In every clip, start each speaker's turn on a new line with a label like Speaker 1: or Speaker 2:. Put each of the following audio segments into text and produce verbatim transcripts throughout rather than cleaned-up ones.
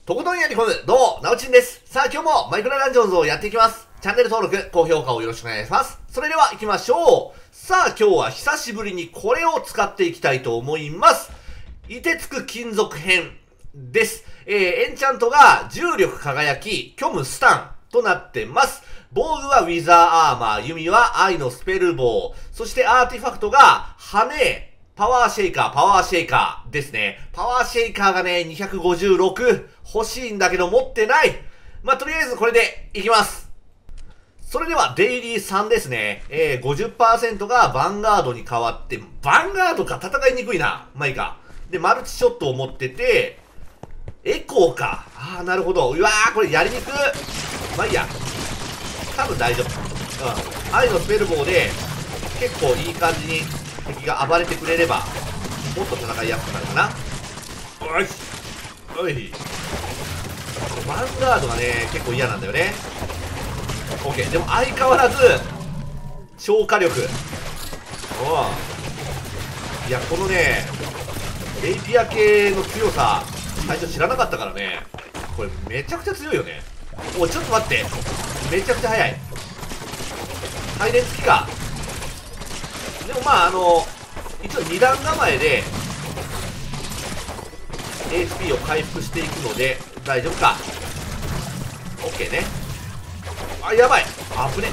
Speaker 1: とことんやり込む、どうも、なおちんです。さあ今日もマイクラダンジョンズをやっていきます。チャンネル登録、高評価をよろしくお願いします。それでは行きましょう。さあ今日は久しぶりにこれを使っていきたいと思います。凍てつく金属編です。えー、エンチャントが重力輝き、虚無スタンとなってます。防具はウィザーアーマー、弓は愛のスペルボウ、そしてアーティファクトが羽、パワーシェイカー、パワーシェイカーですね。パワーシェイカーがね、にひゃくごじゅうろく欲しいんだけど持ってない。まあ、とりあえずこれでいきます。それでは、デイリーさんですね。えー、ごじゅっパーセント がヴァンガードに変わって、ヴァンガードか戦いにくいな。まあいいか。で、マルチショットを持ってて、エコーか。ああ、なるほど。うわー、これやりにく。まあいいや。多分大丈夫。うん。愛のスペルボウで、結構いい感じに敵が暴れてくれれば、もっと戦いやすくなるかな。よし。おい。ヴァンガードがね、結構嫌なんだよね。OK。でも相変わらず、超火力。おう。いや、このね、レイピア系の強さ、最初知らなかったからね。これめちゃくちゃ強いよね。おい、ちょっと待って。めちゃくちゃ速い。配電付きか。でもまあ、あの、一応に段構えで、エイチピー を回復していくので、大丈夫か。OK ね。あ、やばい。危ね。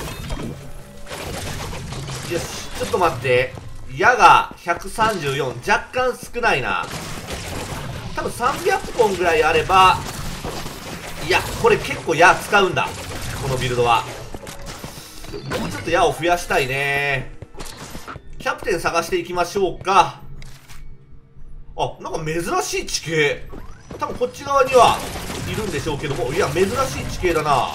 Speaker 1: よし、ちょっと待って。矢がひゃくさんじゅうよん。若干少ないな。多分さんびゃっぽんぐらいあれば、いや、これ結構矢使うんだ。このビルドは。もうちょっと矢を増やしたいね。キャプテン探していきましょうか。あ、なんか珍しい地形。多分こっち側にはいるんでしょうけども、いや、珍しい地形だな。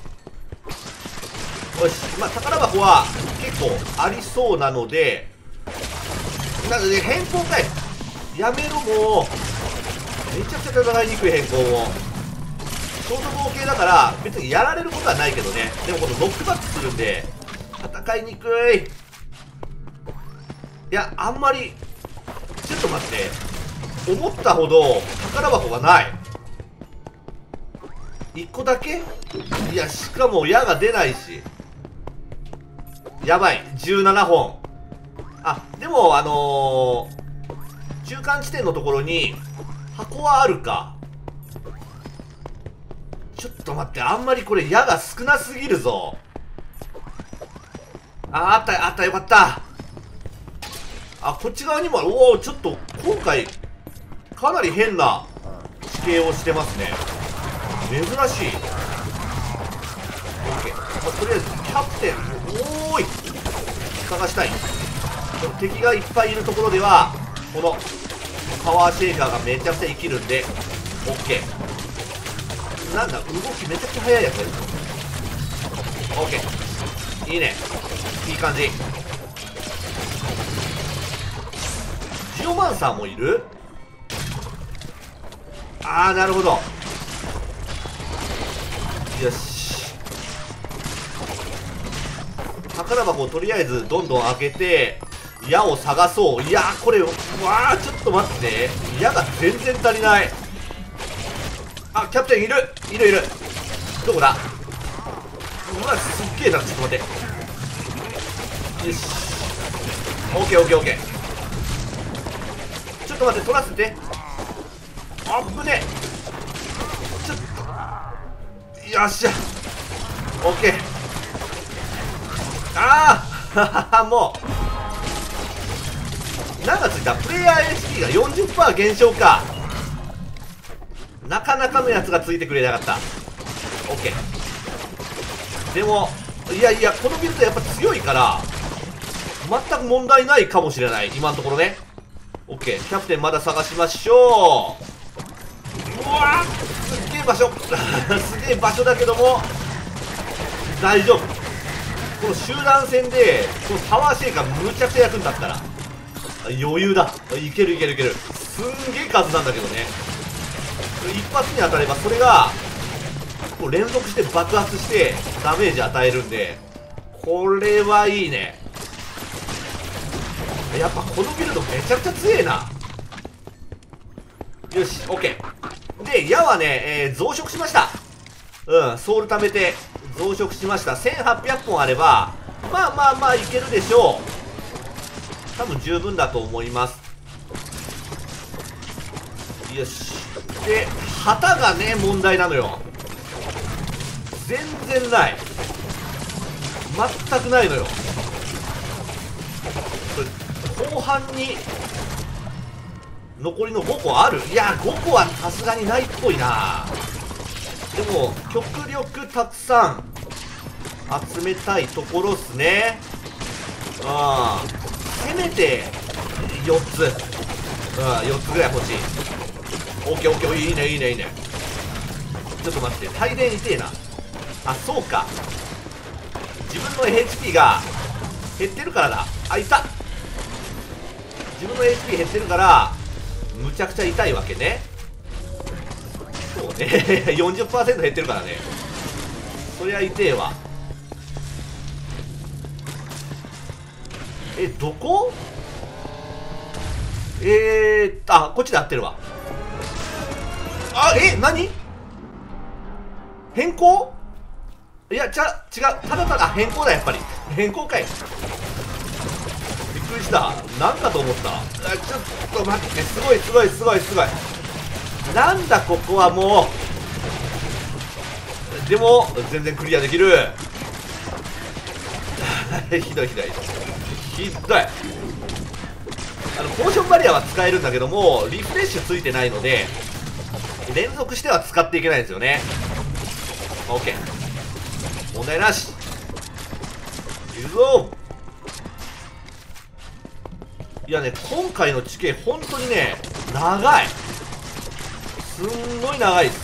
Speaker 1: よし、まあ、宝箱は結構ありそうなので、なんかね、変更かい。やめろ、もう。めちゃくちゃ戦いにくい変更を。ショート合計だから、別にやられることはないけどね。でもこのノックバックするんで、戦いにくい。いや、あんまり、ちょっと待って。思ったほど宝箱がない。いっこだけ？いや、しかも矢が出ないし。やばい。じゅうななほん。あ、でも、あのー、中間地点のところに、箱はあるか。ちょっと待って、あんまりこれ矢が少なすぎるぞ。あ、あった、あった、よかった。あ、こっち側にも、おお、ちょっと、今回、かなり変な地形をしてますね。珍しい。OK。まあ、とりあえず、キャプテン、おーい探したい。敵がいっぱいいるところでは、この、パワーシェイカーがめちゃくちゃ生きるんで、OK。なんだ、動きめちゃくちゃ速いやつ。OK。いいね。いい感じ。ジオマンサーもいる？あー、なるほど。よし。宝箱をとりあえずどんどん開けて、矢を探そう。いやー、これ、うわー、ちょっと待って。矢が全然足りない。あ、キャプテンいるいるいる。どこだ？うわ、すっげえな。ちょっと待って。よし。オッケーオッケーオッケー。ちょっと待って、取らせて。あぶねえ。ちょっと。よっしゃ。オッケー。ああもう。何がついた？プレイヤー エイチピー が よんじゅっパーセント 減少か。なかなかのやつがついてくれなかった。オッケー。でも、いやいや、このビルドやっぱ強いから、全く問題ないかもしれない。今のところね。オッケー。キャプテンまだ探しましょう。うわー、すっげえ場所。すげえ場所だけども、大丈夫。この集団戦で、このパワーシェイカーむちゃくちゃ役に立ったら、余裕だ。いけるいけるいける。すんげえ数なんだけどね。一発に当たればそれがこう連続して爆発してダメージ与えるんで、これはいいね。やっぱこのビルドめちゃくちゃ強えな。よし、 OK で矢はね、えー、増殖しました。うん、ソウル貯めて増殖しました。せんはっぴゃっぽんあればまあまあまあいけるでしょう。多分十分だと思います。よし。で旗がね問題なのよ。全然ない、全くないのよ。これ後半に残りのごこある。いやごこはさすがにないっぽいな。でも極力たくさん集めたいところっすね。ああせめてよっつ、うん、よっつぐらい欲しい。オッケーオッケー、いいねいいねいいね。ちょっと待って、帯電痛えな。あ、そうか、自分の エイチピー が減ってるからだ。あ、いた。自分の エイチピー 減ってるからむちゃくちゃ痛いわけね。そうねよんじゅっパーセント 減ってるからね。そりゃ痛えわ。え、どこ？えーっと、あ、こっちで合ってるわ。あ、え、何？変更？いや、ちゃ、違う。ただただ変更だ、やっぱり。変更かい。びっくりした。なんかと思った。あ、ちょっと待って、すごいすごいすごいすごい。なんだ、ここはもう。でも、全然クリアできる。ひどいひどい。ひどい。あの、ポーションバリアは使えるんだけども、リフレッシュついてないので、連続しては使っていけないんですよね。オッケー。問題なし。いくぞ。いやね、今回の地形本当にね長い。すんごい長いです。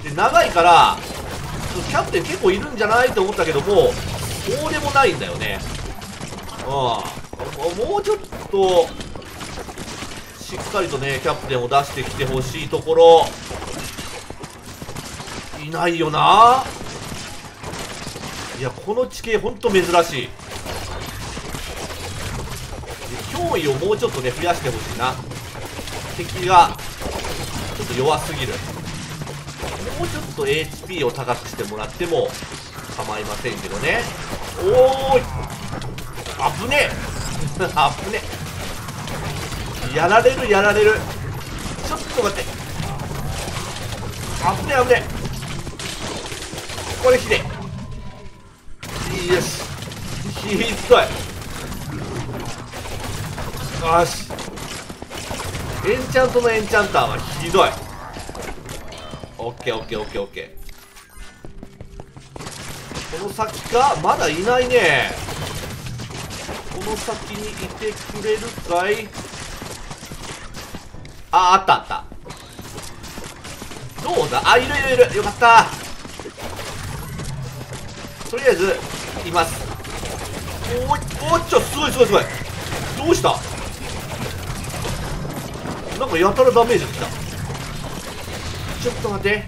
Speaker 1: で長いからキャプテン結構いるんじゃないと思ったけども、そうでもないんだよね。うん、もうちょっとしっかりとねキャプテンを出してきてほしいところ。いないよな。いや、この地形ほんと珍しい。脅威をもうちょっとね増やしてほしいな。敵がちょっと弱すぎる。もうちょっと エイチピー を高くしてもらっても構いませんけどね。おーい、あぶねえあぶねえ、やられるやられる。ちょっと待って、あぶねえあぶねえ。これひでえ。よし、ひどい。よし、エンチャントのエンチャンターはひどい。オッケーオッケーオッケーオッケー。この先か、まだいないね。この先にいてくれるかい。あ、あったあった。どうだ、あ、いるいるいる、よかった。とりあえずいます。おいおっちょ、すごいすごいすごい。どうした。なんかやたらダメージきた。ちょっと待って、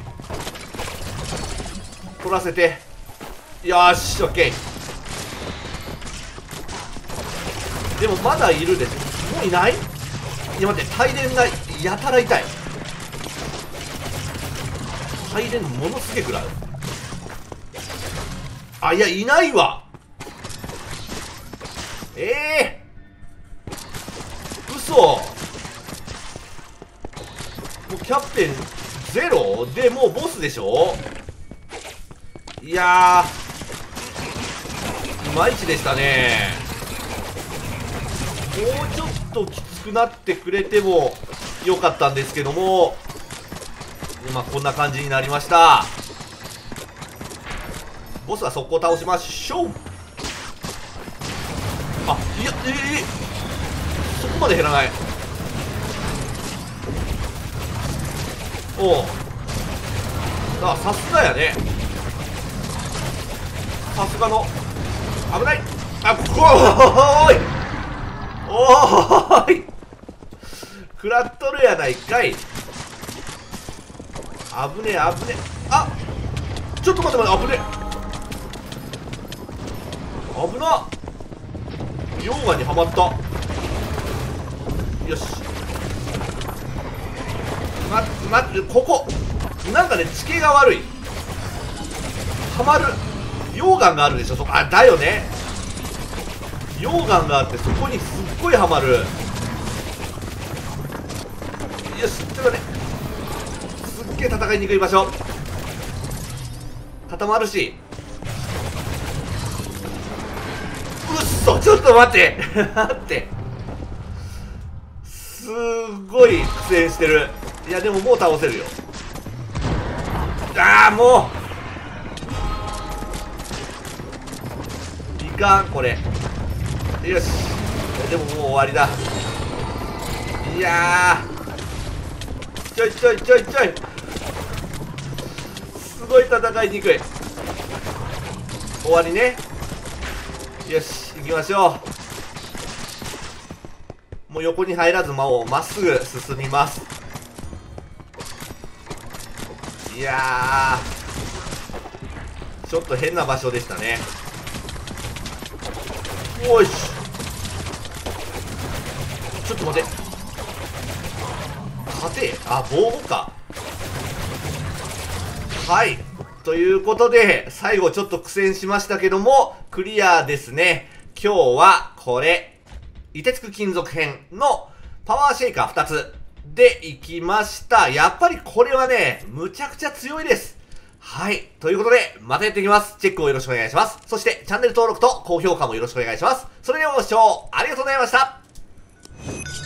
Speaker 1: 取らせて。よーし、オッケー。でもまだいるでしょ。もういない。いや待って、帯電がやたら痛い。帯電ものすげえ食らう。あ、いや、いないわ。ええー、嘘。もうキャプテンゼロでもうボスでしょ。いやー、いまいちでしたね。もうちょっときつくなってくれてもよかったんですけども、まあこんな感じになりました。ボスは速攻倒しましょう。あ、いや、ええー、そこまで減らない。おう、あ、さすがやね。さすがの。危ない。あ、ここーい、おーい、食らっとるやないかい。危ねえ危ねえ。あ、ちょっと待って待って、危ねえ。危な。溶岩にはまった。よし。 ま、ま、ここなんかね地形が悪い。はまる溶岩があるでしょ、そこ。あ、だよね、溶岩があってそこにすっごいはまる。よし、ちょっとね、すっげえ戦いにくい場所固まるし。うっそ、ちょっと待って待って、すごい苦戦してる。いやでももう倒せるよ。ああもういかんこれ。よし、でももう終わりだ。いやー、ちょいちょいちょいちょい、すごい戦いにくい。終わりね。よし、行きましょう。もう横に入らず魔王まっすぐ進みます。いやー、ちょっと変な場所でしたね。よし、ちょっと待って、勝て。あ、防護か。はい、ということで最後ちょっと苦戦しましたけどもクリアですね。今日はこれ凍てつく金属編のパワーシェイカーふたつでいきました。やっぱりこれはねむちゃくちゃ強いです。はい、ということでまたやっていきます。チェックをよろしくお願いします。そしてチャンネル登録と高評価もよろしくお願いします。それではご視聴ありがとうございました。